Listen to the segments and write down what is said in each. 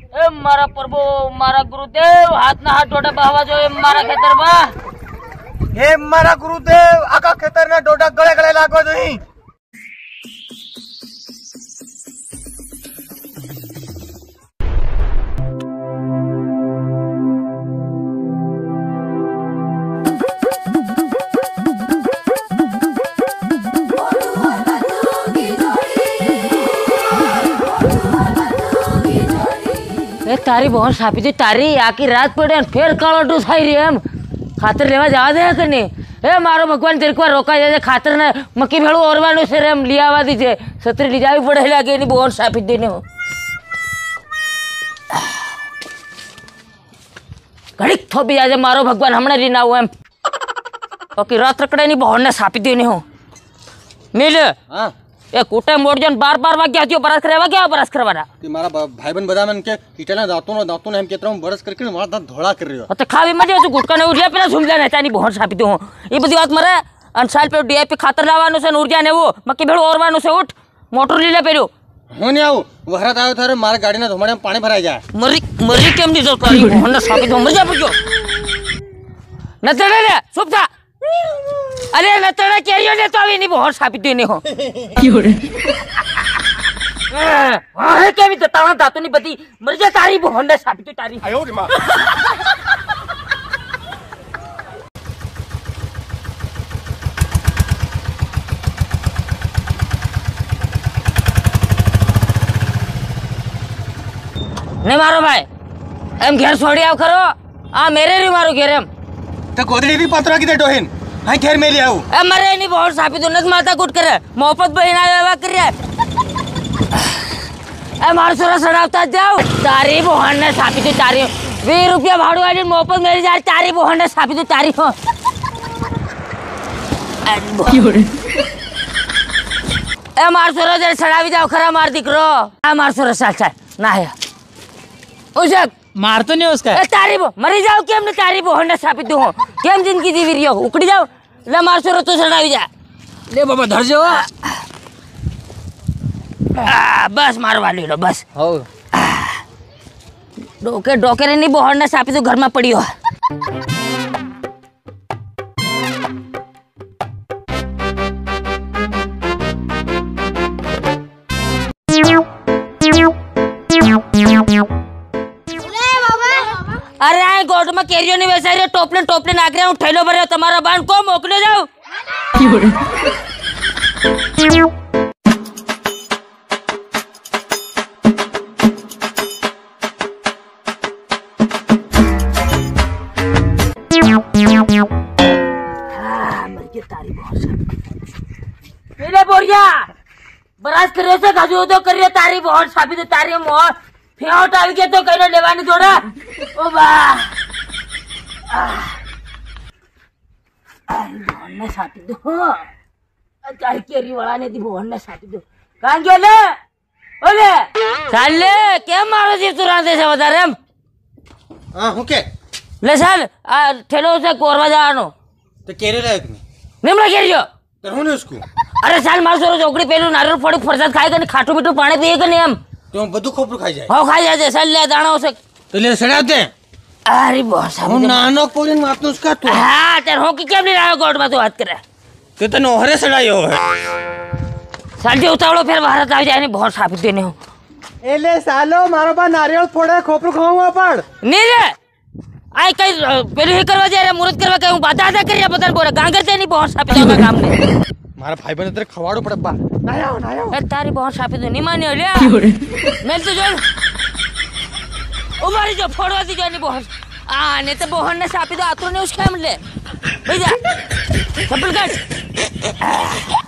ए मारा प्रभु मारा गुरुदेव हाथ ना हाथ डोडा बहावा जो मारा खेतर में हे मारा गुरुदेव आका खेतर में डोडा गले गले लागो जो ही तारी बहुत सापी थी तारी आकी रात पड़े फिर कालोटू खाई रही हम खातर लेवा जावा दे कने ए मारो भगवान तेरे को रोका जाए खातर ने मक्की भेड़ू और वालों से हम लिया आवा दीजिए सत्री ले जावी पड़े लगे नहीं बहुत सापी देने हो घड़ीक थोपी जाए मारो भगवान हमने रीना हुआ हम ओके रात रकड़े नहीं बहुत ने सापी देने हो मिल हां ए कोटे मोड़ जन बार-बार वाग गया थियो बरस करवा क्या बरस करवाना कि मारा भाई बन बदा मन के इटला दांतों ने हम केतरा बरस करके मारा दांत धोला कर रही हो तो खावी मजे तो गुटका ने उरिया पे झुमला रहता नहीं बहुत सापी हो ये बड़ी बात मरे अनसाल पे डीआईपी खातर लावानो से उर्जा ने वो मक्की भेड़ो और वानो से उठ मोटर लीले पेरो होने आओ वहरत आयो थारे मारा गाड़ी ना धोमड़े में पानी भराई जाए मरी केम नहीं जरूरत करी होना सापी हो मजा पुजो नतड़े ले चुप था अरे नतड़ा केरियो ने तो अभी नहीं बहुत साबित देने हो क्यों रे हां है के भी ताना दातु नहीं बदी मर जा तारी बहुत ने साबित तारी आयो रे मां ने मारो भाई हम घर छोड़ी आओ करो आ मेरे री मारो घेर हम तो गोदड़ी भी पत्रा की दे डोहिन हां घेर में ले आऊ ए मरे नहीं बहुत सापी तो नत माता कुट करे मोहब्बत बहिना लेवा कर रे ए मार सोरा सड़ावता जाओ तारी बहन ने सापी तो तारी 20 रुपया भाड़ू आली मोहब्बत मेरी जा तारी बहन ने सापी तो तारी हो ए मार सोरा जरा सड़ावी जाओ खरा मार दिकरो आ मार सोरा चल ना है उसे मार तो नहीं उसका तारी बो मरी जाओ केम ने तारी बो होने साबित हो केम जिंदगी जीवी रियो उकड़ी जाओ ले मार सोरो तो सड़ावी जा ले बाबा धर जाओ बस मार वाली लो बस हो डोके डोके रे नहीं बोहर ने सापी तो घर में पड़ी हो अरे आए गोड में केरियो नहीं वैसा रे टोपले नाग रहे हूं ठेलो भरे तुम्हारा बाण को मोकले जाओ मेरे बोरिया बरास करे से गाजो तो करिए तारी बहुत साबित तारी मोर फेंट आवी के तो कहीं लेवानी जोड़ा ओ वाह भोन साथी दो चाहे केरी वाला ने दी भोन साथी दो कहां गेले ओले चले के मारो जी तुरंत से बता रे हां होके ले चल ठेलो से कोरवा जानो तो केरे रे निमला केरियो तो होने उसको अरे चल मार सोरो चौकड़ी पेलू नारियल फोड़ी फरसाद खाएगा नहीं खाटू मिठू पानी पिएगा नहीं हम तो बदू खोपरू खाई जाए हो खाई जाए चल ले दाना उसे तो ले सड़ा दे अरे बहुत सारे हम नानो पोलिन मात उसका तो हां तेरे हो की केम नहीं रहा गोड में तो बात करे तो तने ओहरे सड़ायो है चल जे उतावलो फिर भारत आ जाए नहीं बहुत साबित देने हो एले सालो मारो बा नारियल फोड़े खोपरू खाऊंगा पड़ नहीं रे आई कई पहले ही करवा जा रे मुहूर्त करवा कहूं बाधा करिया बदन बोले गांगर से नहीं बहुत साबित का काम नहीं मारा भाई बने तेरे खवाड़ो पड़ बा ना आओ ए तारी बहुत साबित नहीं माने ले मैं तो जो ओ मारी जो फोड़वा दी जानी बहुत ने तो बहुत ने साबित आतरो ने उसके हम ले भैया चप्पल काट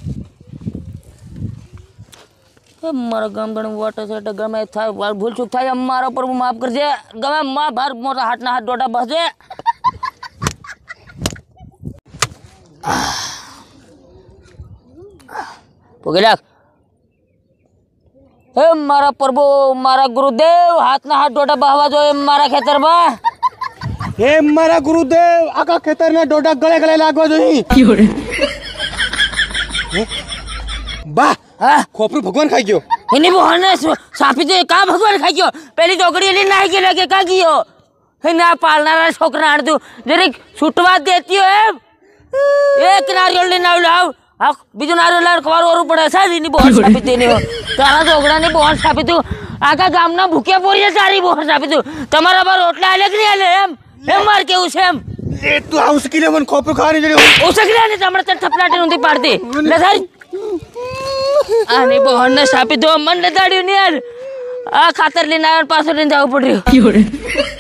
मारा गम गण वाटर से गमे था भूल चूक था हमारा पर माफ कर दे गमे मां बार मोरा हाथ ना हाथ डोडा बस दे पोगेला हे मारा प्रभु मारा गुरुदेव हाथ ना हाथ डोडा बहवा जो मारा खेतर में हे मारा गुरुदेव आका खेतर में डोडा गले गले लागो जो ही બા હા ખોપરું ભગવાન ખાઈ ગયો એની બહન સાપી તો કા ભગવાન ખાઈ ગયો પેલી ચોકડી લઈને નાઈ ગયેલા કે કા ગયો એને આ પાલનારા છોકરા આડતું જરીક છૂટવા દેતી હોય એમ એક નારિયેળ લઈને આવ હા બીજું નારિયેળ લાવ ખવાર ઓરું પડે સાહેબ એની બહન સાપી તેની તારા છોકરાની બહન સાપી તું આખા ગામના ભૂખ્યા પોરીએ સારી બહન સાપી તું તમારા પર રોટલા આલે કે નહીં આલે એમ માર કેવું છે એમ એ તું આ ઉસકી લે મને ખોપરું ખાવાની જોડે ઉસકી લે ને તમારે તને થપલાટી ઊંધી પાડતી લે સાહેબ આની બહન ને સાપી તો મન લદાડ્યું ને યાર આ ખાતર લઈને આવ્યો પાછો લઈને જવું પડ્યું